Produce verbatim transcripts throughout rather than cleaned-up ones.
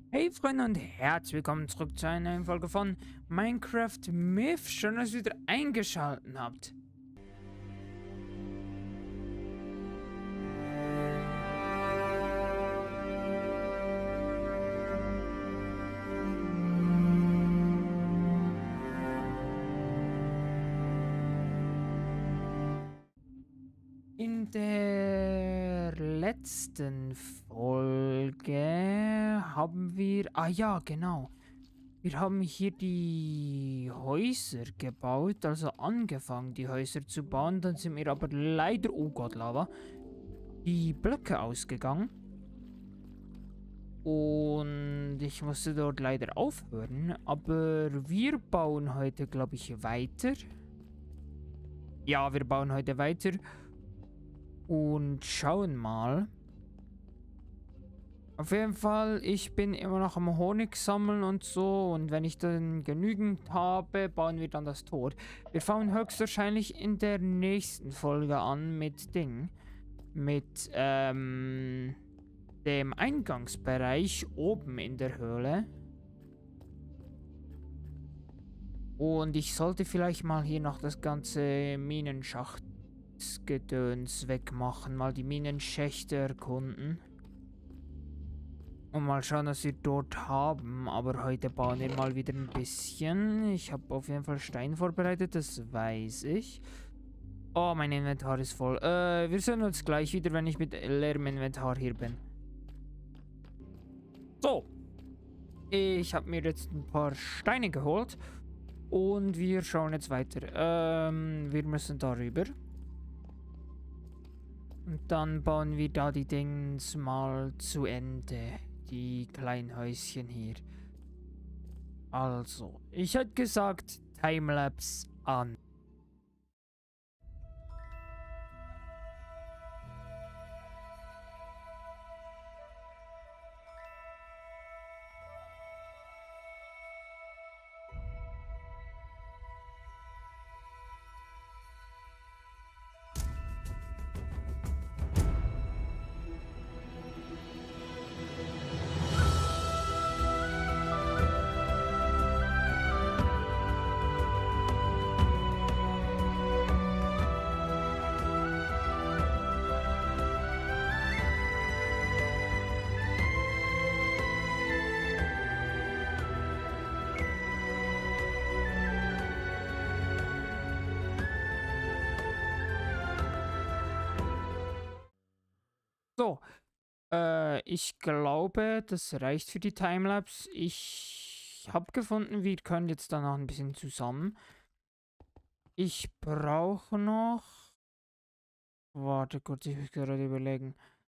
Hey Freunde und herzlich willkommen zurück zu einer neuen Folge von Minecraft Myth. Schön, dass ihr wieder eingeschaltet habt. In der letzten Folge haben wir... Ah ja, genau. Wir haben hier die Häuser gebaut, also angefangen, die Häuser zu bauen. Dann sind mir aber leider, oh Gott, Lava, die Blöcke ausgegangen. Und ich musste dort leider aufhören. Aber wir bauen heute, glaube ich, weiter. Ja, wir bauen heute weiter. Und schauen mal. Auf jeden Fall, ich bin immer noch am Honig sammeln und so. Und wenn ich dann genügend habe, bauen wir dann das Tor. Wir fangen höchstwahrscheinlich in der nächsten Folge an mit Ding. Mit, ähm, dem Eingangsbereich oben in der Höhle. Und ich sollte vielleicht mal hier noch das ganze Minenschachtsgedöns wegmachen. Mal die Minenschächte erkunden. Und mal schauen, was wir dort haben. Aber heute bauen wir mal wieder ein bisschen. Ich habe auf jeden Fall Stein vorbereitet, das weiß ich. Oh, mein Inventar ist voll. Äh, wir sehen uns gleich wieder, wenn ich mit leerem Inventar hier bin. So. Ich habe mir jetzt ein paar Steine geholt. Und wir schauen jetzt weiter. Ähm, wir müssen darüber. Und dann bauen wir da die Dings mal zu Ende. Die kleinen Häuschen hier. Also, ich hätte gesagt, Timelapse an. So, äh, ich glaube, das reicht für die Timelapse. Ich habe gefunden, wir können jetzt danach ein bisschen zusammen. Ich brauche noch... Warte kurz, ich muss gerade überlegen.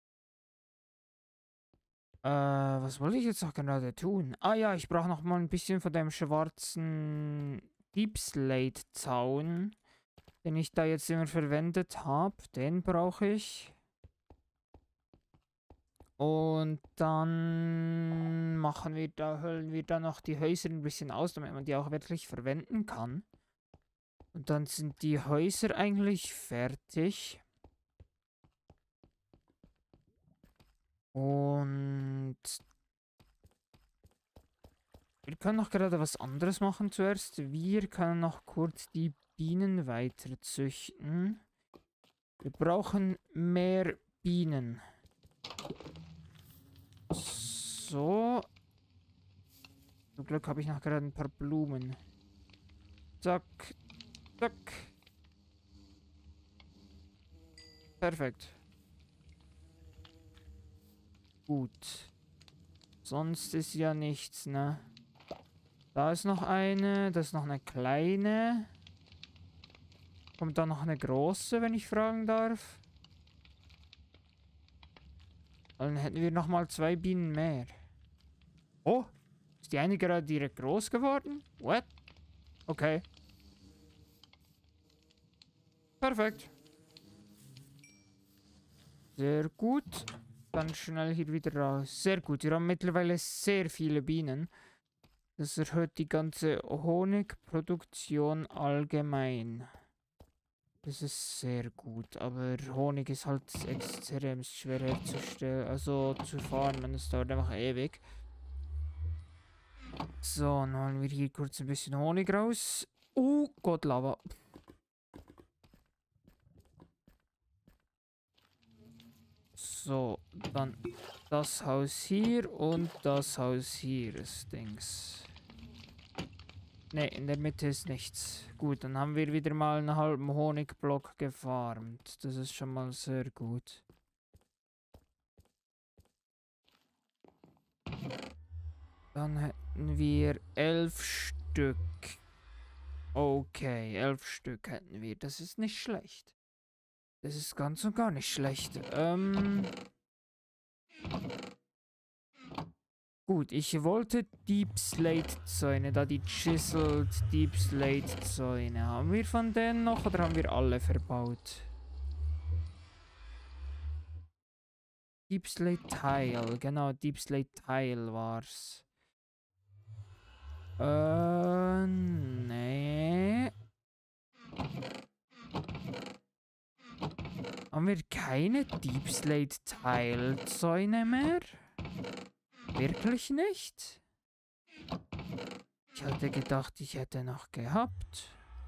Äh, was wollte ich jetzt noch gerade tun? Ah ja, ich brauche noch mal ein bisschen von dem schwarzen Deep Slate Zaun, den ich da jetzt immer verwendet habe. Den brauche ich. Und dann machen wir da, hüllen wir da noch die Häuser ein bisschen aus, damit man die auch wirklich verwenden kann. Und dann sind die Häuser eigentlich fertig. Und wir können noch gerade was anderes machen zuerst. Wir können noch kurz die Bienen weiter züchten. Wir brauchen mehr Bienen. So. Zum Glück habe ich noch gerade ein paar Blumen. Zack. Zack. Perfekt. Gut. Sonst ist ja nichts, ne? Da ist noch eine. Das ist noch eine kleine. Kommt da noch eine große, wenn ich fragen darf? Dann hätten wir nochmal zwei Bienen mehr. Oh, ist die eine gerade direkt groß geworden? What? Okay. Perfekt. Sehr gut. Dann schnell hier wieder raus. Sehr gut. Wir haben mittlerweile sehr viele Bienen. Das erhöht die ganze Honigproduktion allgemein. Das ist sehr gut, aber Honig ist halt extrem schwer herzustellen, also zu farmen, das dauert einfach ewig. So, dann holen wir hier kurz ein bisschen Honig raus. Oh Gott, Lava. So, dann das Haus hier und das Haus hier ist Dings. Ne, in der Mitte ist nichts. Gut, dann haben wir wieder mal einen halben Honigblock gefarmt. Das ist schon mal sehr gut. Dann hätten wir elf Stück. Okay, elf Stück hätten wir. Das ist nicht schlecht. Das ist ganz und gar nicht schlecht. Ähm... Gut, ich wollte Deep Slate Zäune, da die Chiseled Deep Slate Zäune. Haben wir von denen noch oder haben wir alle verbaut? Deep Slate Tile, genau, Deep Slate Tile war's. Äh, nee. Haben wir keine Deep Slate Tile Zäune mehr? Wirklich nicht? Ich hatte gedacht, ich hätte noch gehabt.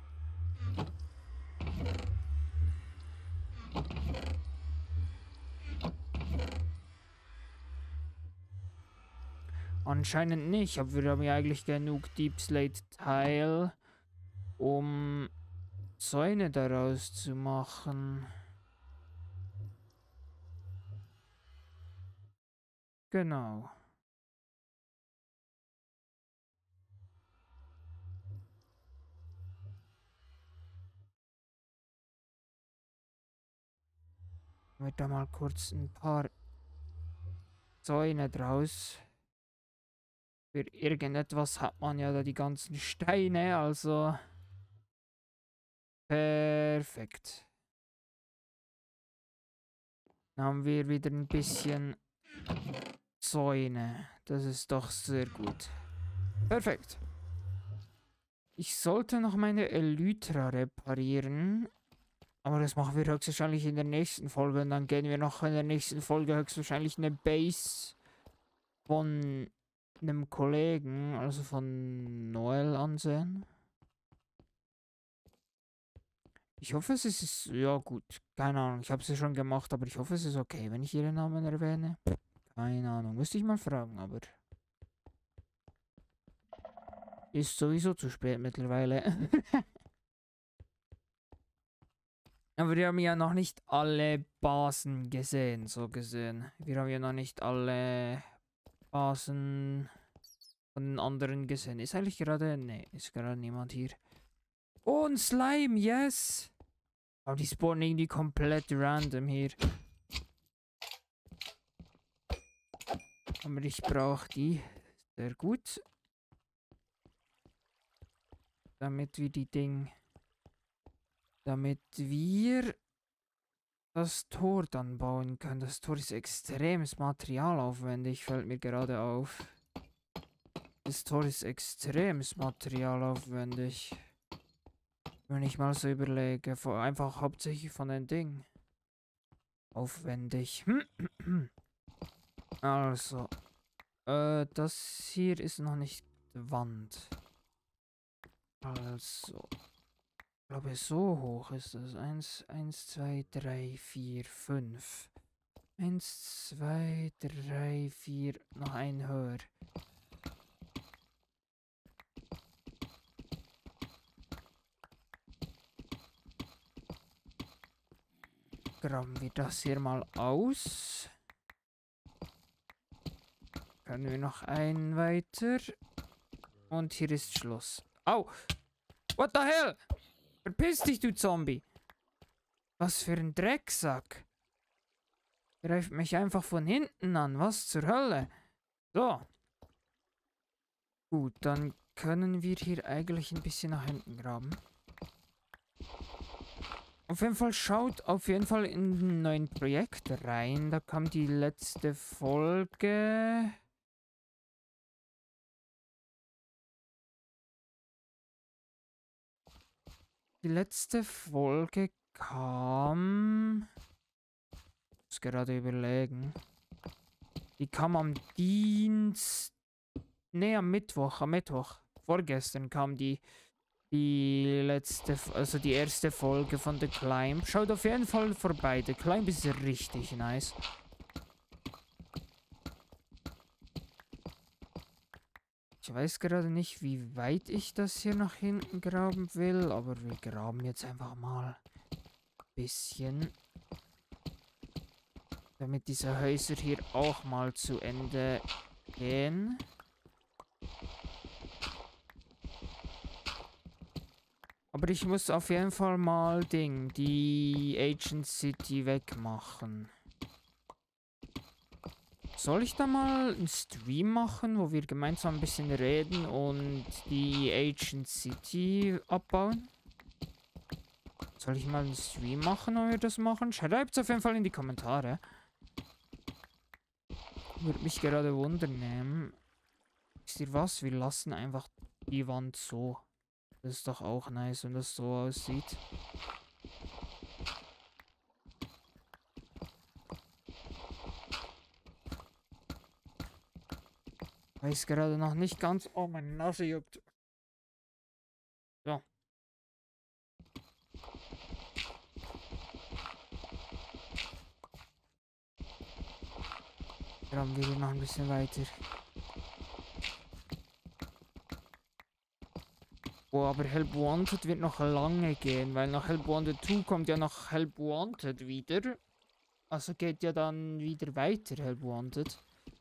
Anscheinend nicht, aber wir haben ja eigentlich genug Deep Slate Tile, um Zäune daraus zu machen. Genau. Mit da mal kurz ein paar Zäune draus. Für irgendetwas hat man ja da die ganzen Steine, also perfekt. Dann haben wir wieder ein bisschen Zäune. Das ist doch sehr gut. Perfekt. Ich sollte noch meine Elytra reparieren. Aber das machen wir höchstwahrscheinlich in der nächsten Folge. Und dann gehen wir noch in der nächsten Folge höchstwahrscheinlich eine Base von einem Kollegen, also von Noel, ansehen. Ich hoffe, es ist... Ja gut, keine Ahnung. Ich habe es ja schon gemacht, aber ich hoffe, es ist okay, wenn ich ihren Namen erwähne. Keine Ahnung. Müsste ich mal fragen, aber... Ist sowieso zu spät mittlerweile. Aber wir haben ja noch nicht alle Basen gesehen, so gesehen. Wir haben ja noch nicht alle Basen von den anderen gesehen. Ist eigentlich gerade... Ne, ist gerade niemand hier. Oh, ein Slime, yes! Aber die spawnen irgendwie komplett random hier. Aber ich brauche die. Sehr gut. Damit wir die Ding... Damit wir das Tor dann bauen können. Das Tor ist extrem materialaufwendig, fällt mir gerade auf. Das Tor ist extrem materialaufwendig. Wenn ich mal so überlege. Einfach hauptsächlich von den Dingen. Aufwendig. Also. Äh, das hier ist noch nicht die Wand. Also. Ich glaube, so hoch ist das. Eins, eins, zwei, drei, vier, fünf. Eins, zwei, drei, vier. Noch ein höher. Graben wir das hier mal aus. Können wir noch einen weiter. Und hier ist Schluss. Au! What the hell? Verpiss dich, du Zombie! Was für ein Drecksack! Greift mich einfach von hinten an. Was zur Hölle? So. Gut, dann können wir hier eigentlich ein bisschen nach hinten graben. Auf jeden Fall schaut auf jeden Fall in ein neues Projekt rein. Da kam die letzte Folge. Die letzte Folge kam... Ich muss gerade überlegen. Die kam am Dienstag Nee, am Mittwoch, am Mittwoch. Vorgestern kam die, die letzte, also die erste Folge von The Climb. Schaut auf jeden Fall vorbei. The Climb ist richtig nice. Ich weiß gerade nicht, wie weit ich das hier nach hinten graben will, aber wir graben jetzt einfach mal ein bisschen. Damit diese Häuser hier auch mal zu Ende gehen. Aber ich muss auf jeden Fall mal Ding, die Ancient City wegmachen. Soll ich da mal einen Stream machen, wo wir gemeinsam ein bisschen reden und die Ancient City abbauen? Soll ich mal einen Stream machen, wo wir das machen? Schreibt es auf jeden Fall in die Kommentare. Würde mich gerade wundern. Wisst ihr was? Wir lassen einfach die Wand so. Das ist doch auch nice, wenn das so aussieht. Weiß gerade noch nicht ganz. Oh, meine Nase juckt. So. Graben wir hier noch ein bisschen weiter. Oh, aber Help Wanted wird noch lange gehen, weil nach Help Wanted zwei kommt ja noch Help Wanted wieder. Also geht ja dann wieder weiter Help Wanted.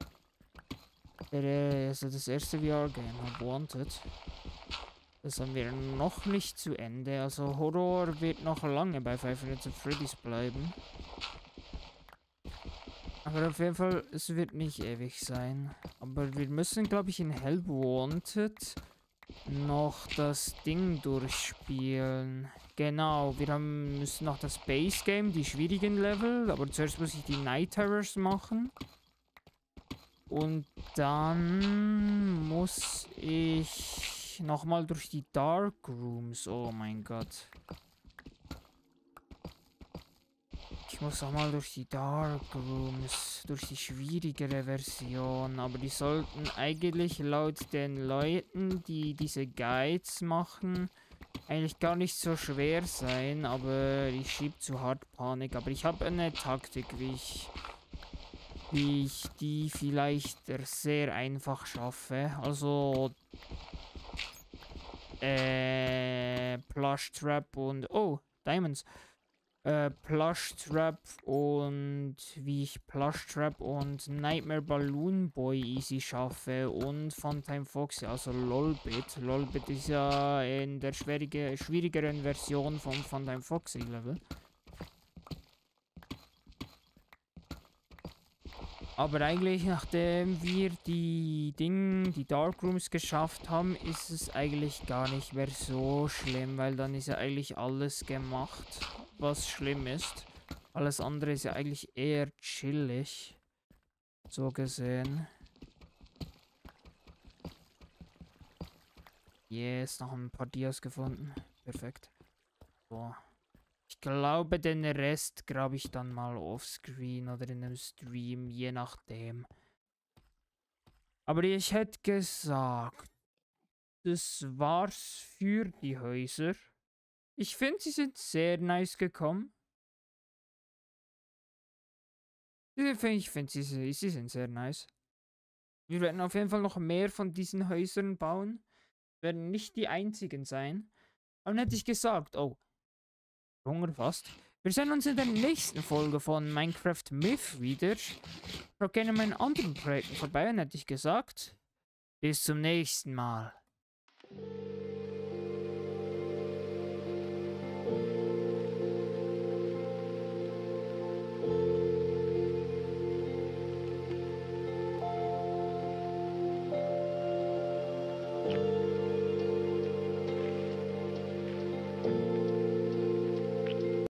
Der, also das erste V R-Game, Help Wanted. Das haben wir noch nicht zu Ende. Also Horror wird noch lange bei Five Nights at Freddy's bleiben. Aber auf jeden Fall, es wird nicht ewig sein. Aber wir müssen, glaube ich, in Help Wanted noch das Ding durchspielen. Genau, wir haben, müssen noch das Base Game, die schwierigen Level. Aber zuerst muss ich die Night Terrors machen. Und dann muss ich nochmal durch die Dark Rooms. Oh mein Gott. Ich muss nochmal durch die Dark Rooms, durch die schwierigere Version. Aber die sollten eigentlich laut den Leuten, die diese Guides machen, eigentlich gar nicht so schwer sein. Aber ich schieb zu hart Panik. Aber ich habe eine Taktik, wie ich, wie ich die vielleicht sehr einfach schaffe. Also äh, Plush Trap und oh, Diamonds. Äh, Plush Trap und wie ich Plush Trap und Nightmare Balloon Boy easy schaffe und Funtime Foxy, also Lolbit. Lolbit ist ja in der schwierige, schwierigeren Version vom Funtime Foxy Level. Aber eigentlich, nachdem wir die Ding, die Darkrooms geschafft haben, ist es eigentlich gar nicht mehr so schlimm, weil dann ist ja eigentlich alles gemacht, was schlimm ist. Alles andere ist ja eigentlich eher chillig, so gesehen. Yes, noch ein paar Dias gefunden. Perfekt. So. Ich glaube, den Rest grabe ich dann mal offscreen oder in einem Stream, je nachdem. Aber ich hätte gesagt, das war's für die Häuser. Ich finde, sie sind sehr nice gekommen. Ich finde, sie, sie sind sehr nice. Wir werden auf jeden Fall noch mehr von diesen Häusern bauen. Werden nicht die einzigen sein. Aber dann hätte ich gesagt, oh, Hunger fast. Wir sehen uns in der nächsten Folge von Minecraft Myth wieder. Schaut gerne meinen anderen Projekten vorbei, hätte ich gesagt. Bis zum nächsten Mal. you